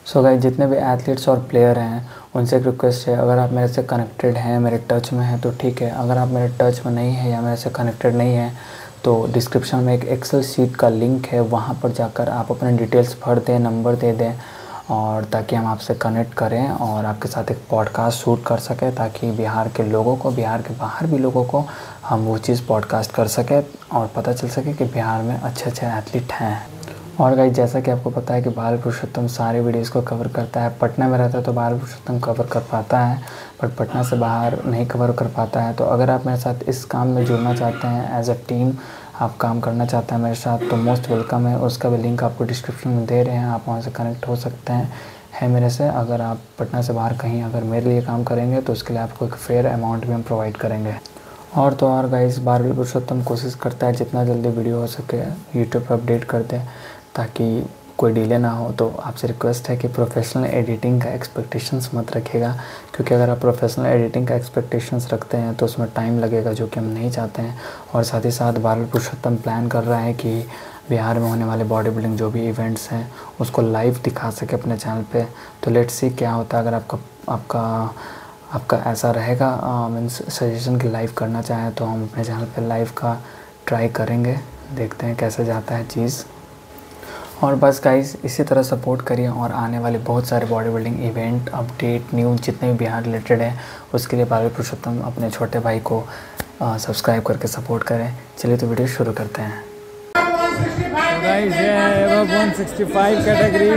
So guys, जितने भी athletes और प्लेयर हैं उनसे एक रिक्वेस्ट है, अगर आप मेरे से कनेक्टेड हैं, मेरे टच में हैं तो ठीक है। अगर आप मेरे टच में नहीं हैं या मेरे से कनेक्टेड नहीं हैं तो डिस्क्रिप्शन में एक एक्सेल शीट का लिंक है, वहाँ पर जाकर आप अपने डिटेल्स भर दें, नंबर दे दें, और ताकि हम आपसे कनेक्ट करें और आपके साथ एक पॉडकास्ट शूट कर सकें, ताकि बिहार के लोगों को, बिहार के बाहर भी लोगों को हम वो चीज़ पॉडकास्ट कर सकें और पता चल सके कि बिहार में अच्छे अच्छे एथलीट हैं। और गाइस, जैसा कि आपको पता है कि बाल पुरुषोत्तम सारे वीडियोस को कवर करता है। पटना में रहता है तो बाल पुरुषोत्तम कवर कर पाता है, बट पटना से बाहर नहीं कवर कर पाता है। तो अगर आप मेरे साथ इस काम में जुड़ना चाहते हैं, एज अ टीम आप काम करना चाहते हैं मेरे साथ, तो मोस्ट वेलकम है। उसका भी लिंक आपको डिस्क्रिप्शन में दे रहे हैं, आप वहाँ से कनेक्ट हो सकते हैं मेरे से। अगर आप पटना से बाहर कहीं अगर मेरे लिए काम करेंगे तो उसके लिए आपको एक फेयर अमाउंट भी हम प्रोवाइड करेंगे। और तो और गाइस, बाल पुरुषोत्तम कोशिश करता है जितना जल्दी वीडियो हो सके यूट्यूब पर अपडेट कर दे ताकि कोई डिले ना हो। तो आपसे रिक्वेस्ट है कि प्रोफेशनल एडिटिंग का एक्सपेक्टेशंस मत रखिएगा, क्योंकि अगर आप प्रोफेशनल एडिटिंग का एक्सपेक्टेशंस रखते हैं तो उसमें टाइम लगेगा, जो कि हम नहीं चाहते हैं। और साथ ही साथ बाल पुरुषोत्तम प्लान कर रहा है कि बिहार में होने वाले बॉडी बिल्डिंग जो भी इवेंट्स हैं उसको लाइव दिखा सके अपने चैनल पे। तो लेट्स सी क्या होता है। अगर आपका ऐसा रहेगा, मीन्स सजेशन कि लाइव करना चाहें, तो हम अपने चैनल पे लाइव का ट्राई करेंगे, देखते हैं कैसे जाता है चीज़। और बस गाइस, इसी तरह सपोर्ट करिए और आने वाले बहुत सारे body building event, update, news जितने भी बिहार रिलेटेड हैं उसके लिए बाल पुरुषोत्तम अपने छोटे भाई को सब्सक्राइब करके सपोर्ट करें। चलिए तो वीडियो शुरू करते हैं। तो गाइस, ये है 165 कैटेगरी।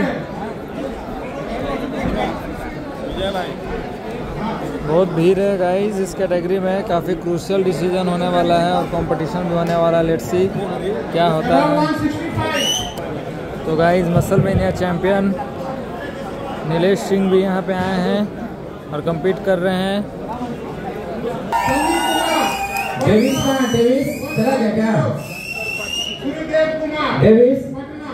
बहुत भीड़ है गाइस इस कैटेगरी में, काफ़ी क्रूशियल डिसीजन होने वाला है और कंपटीशन भी होने वाला है। लेट्स सी क्या होता है। तो guys, muscle mania champion Nilesh Singh भी यहाँ पे आए हैं और compete कर रहे हैं। डेविस चला गया क्या? डेविस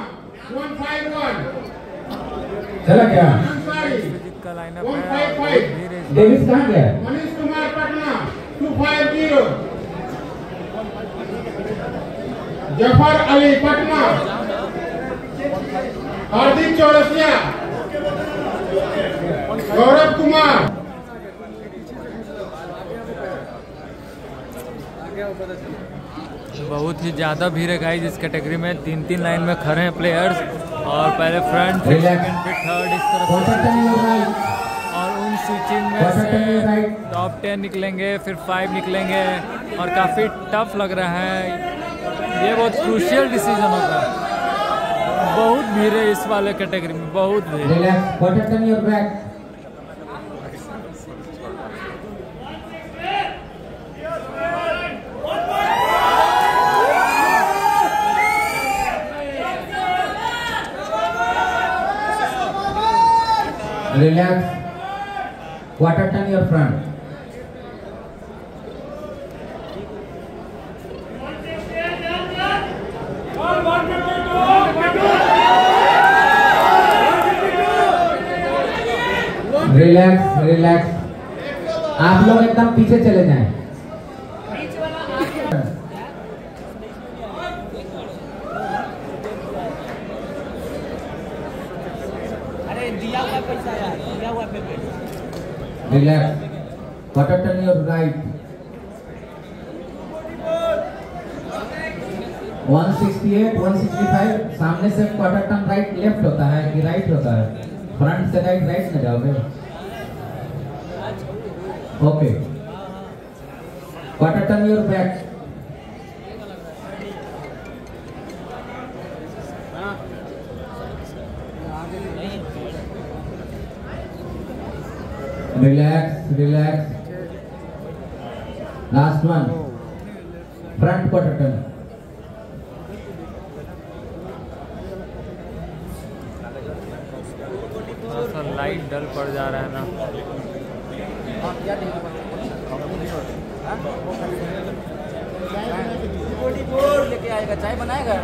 चला गया? का लाइनअप है। डेविस कहाँ गया? मनीष कुमार पटना 250, जफर अली पटना, हार्दिक चौरसिया, गौरव कुमार। बहुत ही ज़्यादा भीड़ है गाइस इस कैटेगरी में। 3-3 लाइन में खड़े हैं प्लेयर्स और पहले फ्रंट, फिर सेकंड, फिर थर्ड, इस तरह से। और उन स्विचिंग में से टॉप 10 निकलेंगे, फिर 5 निकलेंगे और काफ़ी टफ लग रहा है। ये बहुत क्रूशियल डिसीजन होगा। बहुत भीड़ है इस वाले कैटेगरी में, बहुत भीड़। Relax. Quarter turn your front. Relax. आप लोग एकदम पीछे चले जाएं। दिया हुआ पैसा यार, दिया हुआ payment. Relax. Quarter turn your right. 168, 165। सामने से क्वार्टर टर्न राइट लेफ्ट होता है कि राइट होता है? फ्रंट से राइट में जाओगे। Okay. Quarter turn your back. Relax. Last one, front quarter turn. Light dull पड़ जा रहा है ना। लेके आएगा, चाय बनाएगा।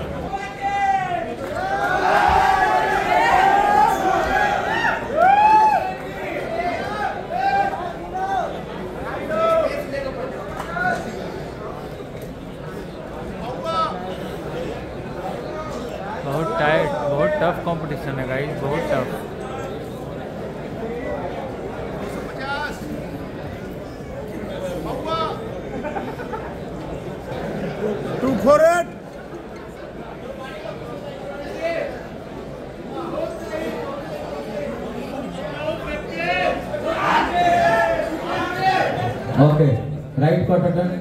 बहुत टाइट, बहुत टफ कंपटीशन है गाइस, बहुत tough. Okay, right quarter turn.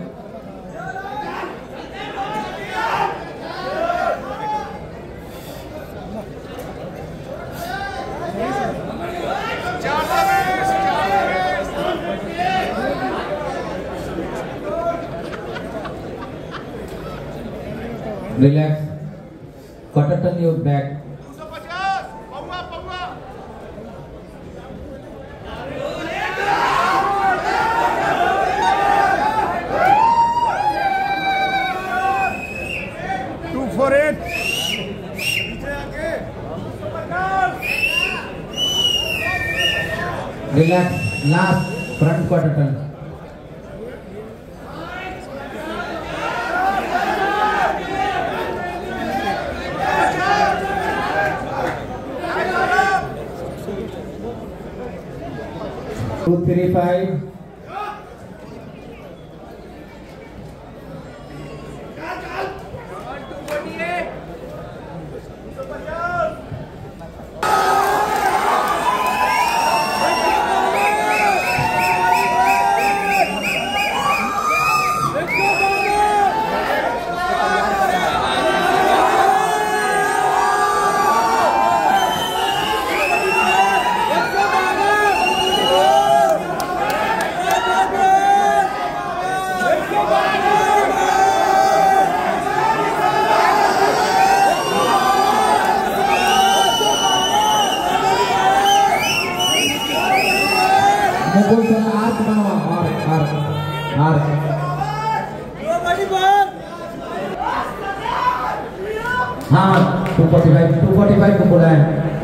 Relax. Quarter turn your back. Relax. Last front quarter turn. Two, 3, 5. हाँ 245 को बोला है।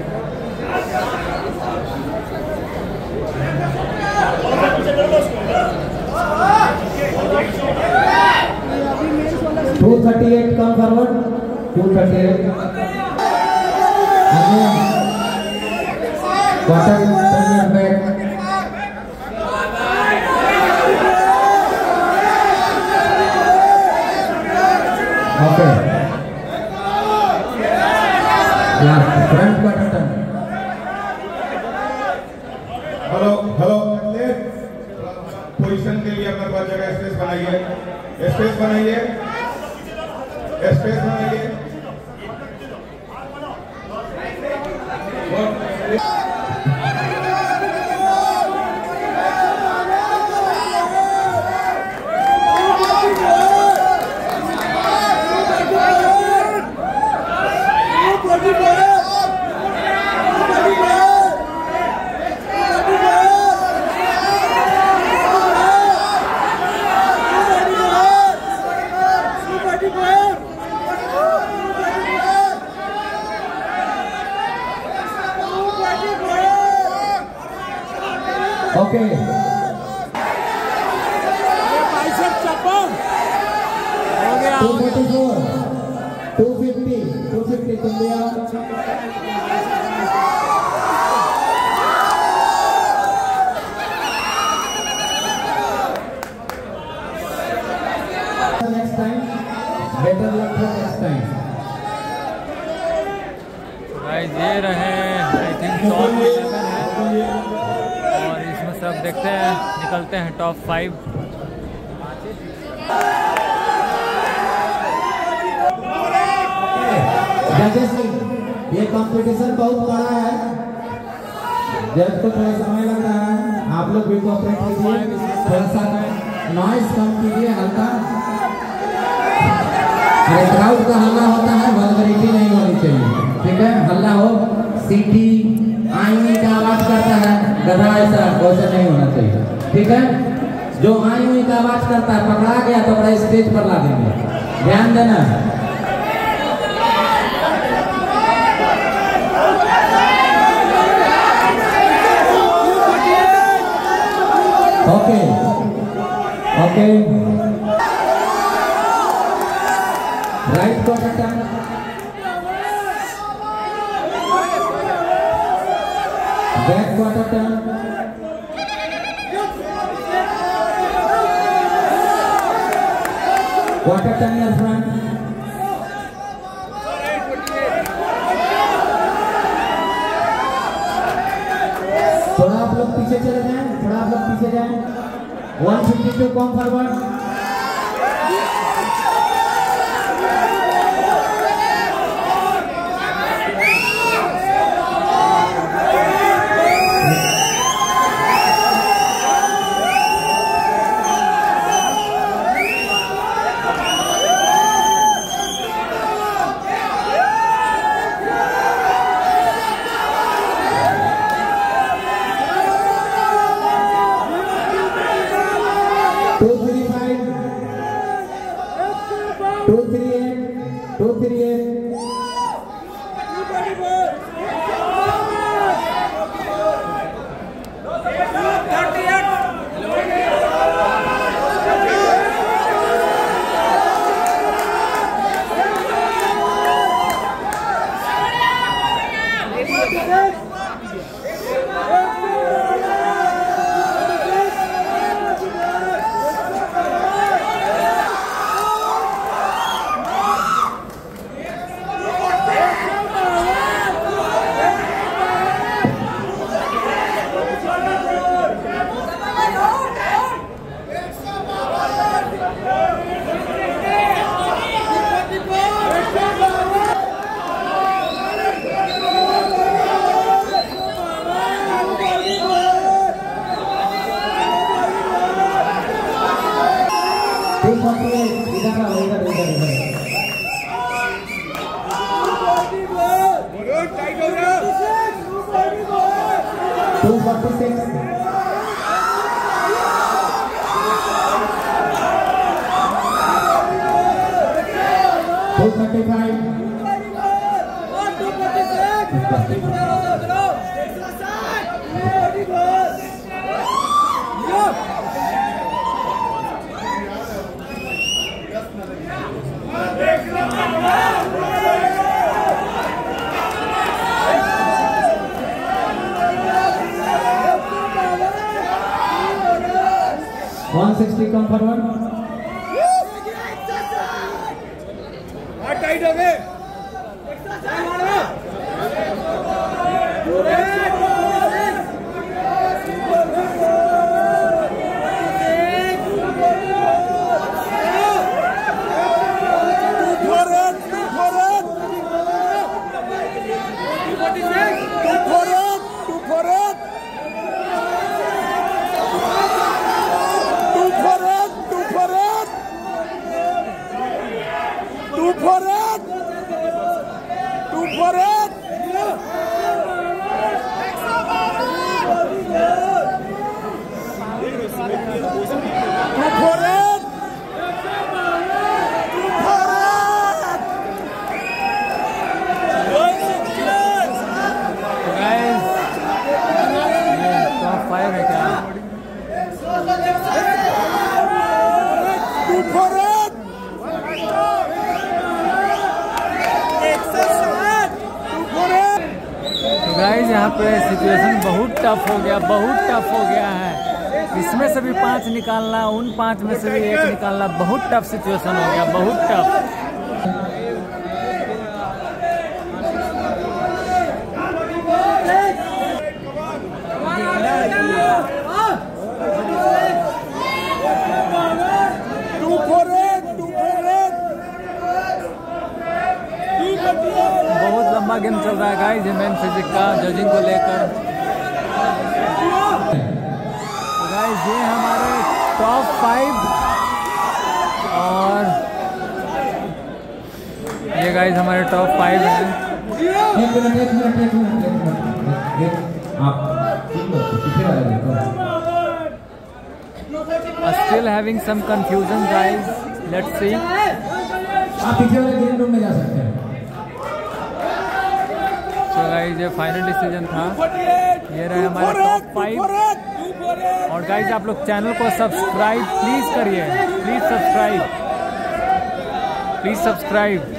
Two 38 come forward 238 quarter turn back. Okay front quarter turn. Hello position के लिए अपने पास जगह स्पेस बनाइए। ओके 250 तुम भी आओ। Next time, better luck for next time. Guys ये रहे आई थिंक टॉप 11 है और इसमें सब देखते हैं निकलते हैं टॉप 5। ये कंपटीशन बहुत बड़ा है, जज को थोड़ा समय लग रहा है, आप लोग भी कोऑपरेट कीजिए, थोड़ा सा नॉइज कम कीजिए हल्का। अरे क्राउड का हल्ला होता है, वल्गरिटी नहीं होनी चाहिए, ठीक है? हल्ला हो, सीटी आई का आवाज करता है गधा, ऐसा वैसे नहीं होना चाहिए, ठीक है? जो आई का आवाज करता है पकड़ा गया तो बड़ा स्टेज पर ला देंगे, ध्यान देना। Okay right quarter turn, back quarter turn, quarter turn your front, थोड़ा आप लोग पीछे चले जाएं, थोड़ा आप लोग पीछे जाएं। 152 come forward. Come forward. Tight हो गए यहाँ पे सिचुएशन बहुत टफ हो गया है। इसमें से भी 5 निकालना, उन 5 में से भी 1 निकालना बहुत टफ सिचुएशन हो गया, बहुत टफ। बहुत लंबा गेम चल रहा है गाइस, मेन फिजिक का जजिंग को लेकर। गाइस ये हमारे टॉप 5 और ये गाइस हमारे टॉप 5 हैं। Still having some confusion guys, let's see। आप पीछे वाले ग्रीन रूम में जा सकते हैं। तो गाइस ये फाइनल डिसीजन था, ये रहे हमारे टॉप 5। और गाइस आप लोग चैनल को सब्सक्राइब प्लीज करिए, please subscribe.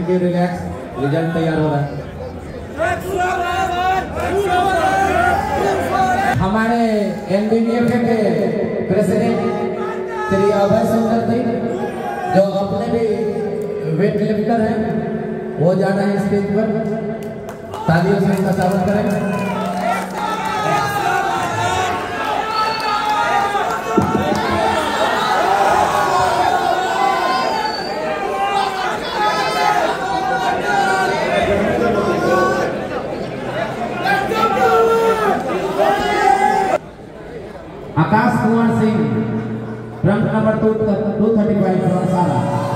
Thank you, relax, result तैयार हो रहा है। हमारे एनबीबीएफ के प्रेसिडेंट श्री अभय सुंदर जी, जो अपने भी वेट लिफ्टर हैं, वो जा रहे हैं स्टेज पर, तालियों से उनका स्वागत करें। आकाश कुमार सिंह, रंग नंबर 235 साला।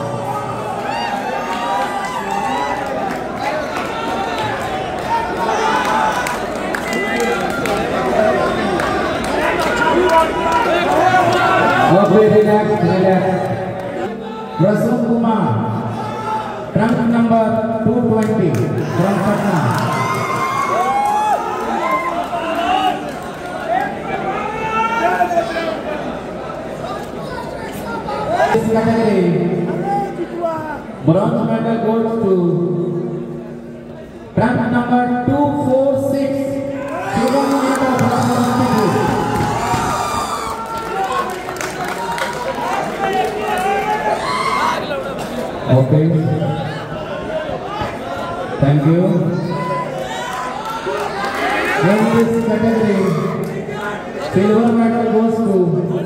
रसूल कुमार, रंग number 220 from Patna. This category, bronze medal goes to rank number 246, Shivam Mehta from Manipur. Okay, thank you. In this category, silver medal goes to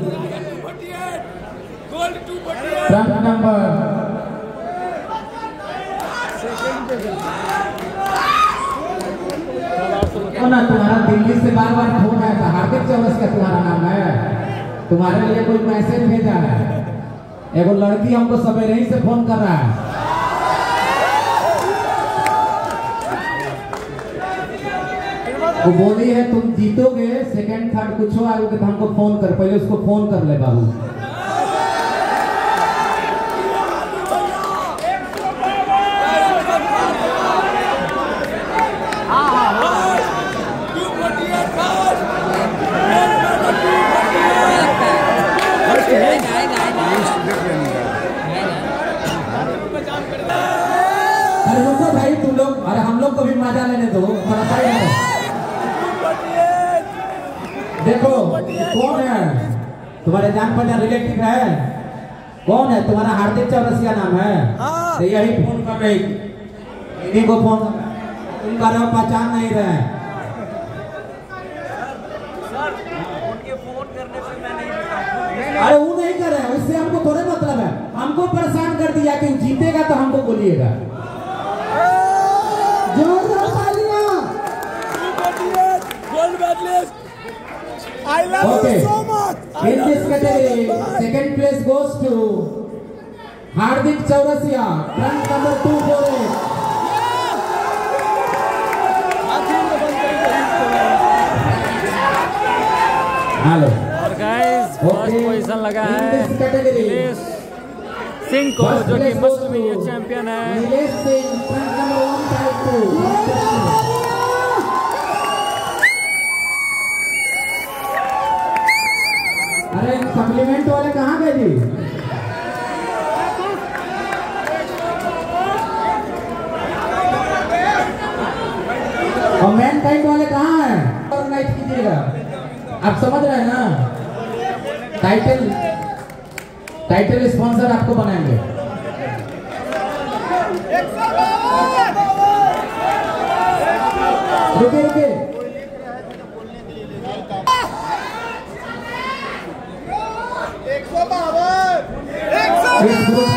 rank number ना, तुम्हारा दिल्ली से बार बार फोन आया था, हार्दिक चौरसिया तुम्हारा नाम है, तुम्हारे लिए कोई मैसेज भेजा है, एगो लड़की हमको सवेरे ही से फोन कर रहा है। वो बोली है तुम जीतोगे, सेकंड थर्ड कुछ आयोगे तो हमको फोन कर, पहले उसको फोन कर ले बाबू। अरे रुको भाई तुम लोग, अरे हम लोग को भी मजा लेने दो थोड़ा सा। देखो कौन है तुम्हारे जान पहचान रिलेटिव है, कौन है तुम्हारा? हार्दिक चौरसिया नाम है, तो यही फोन कर रही, इन्हीं को फोन तुम कर रहे हो, पहचान नहीं रहे। अरे वो नहीं कर रहे हैं, उससे हमको थोड़े मतलब है, हमको परेशान कर दिया कि जीतेगा तो हमको बोलिएगा। I love you so much. In this category, second place goes to Hardik Chaurasia, rank number 248. Hello. और गाइस फर्स्ट पोजीशन लगा है नीलेश सिंह को, जो कि मस्ट मीडिया चैंपियन है। Nilesh Singh, rank number 152. अरे सप्लीमेंट वाले कहाँ गए जी? और मैन काइंड वाले कहाँ हैं? ऑर्गेनाइज कीजिएगा, आप समझ रहे हैं ना? टाइटल स्पॉन्सर आपको बनाएंगे। रुके रुके, इस ग्रुप